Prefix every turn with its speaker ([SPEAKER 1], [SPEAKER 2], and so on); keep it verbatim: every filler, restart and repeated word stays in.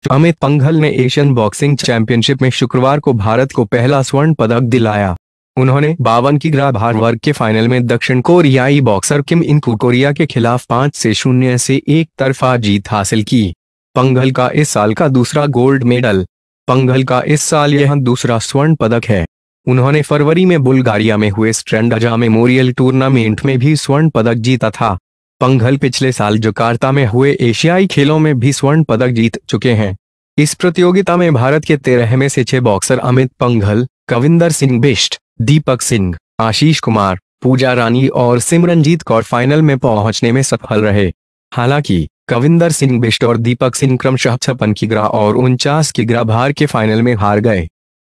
[SPEAKER 1] अमित पंघल ने Asian boxing championship में शुक्रवार को भारत को पहला स्वर्ण पदक दिलाया। उन्होंने बावन किग्रा भार वर्ग के फाइनल में दक्षिण कोरियाई बॉक्सर किम इनकू कोरिया के खिलाफ पाँच से शून्य से एक तरफा जीत हासिल की। पंघल का इस साल का दूसरा गोल्ड मेडल। पंघल का इस साल यह दूसरा स्वर्ण पदक है। उन्होंने फरवरी में बुल्गारिया में हुए स्ट्रैंडजा मेमोरियल टूर्नामेंट में भी स्वर्ण पदक जीता था। पंघल पिछले साल जकार्ता में हुए एशियाई खेलों में भी स्वर्ण पदक जीत चुके हैं। इस प्रतियोगिता में भारत के तेरह में से छह बॉक्सर अमित पंघल, कविंदर सिंह बिष्ट, दीपक सिंह, आशीष कुमार, पूजा, रानी और सिमरनजीत कौर फाइनल में पहुंचने में सफल रहे। हालांकि कविंदर सिंह बिष्ट और दीपक सिंह क्रमशः छप्पन किग्रा और उनचास किग्रा भार के फाइनल में हार गए।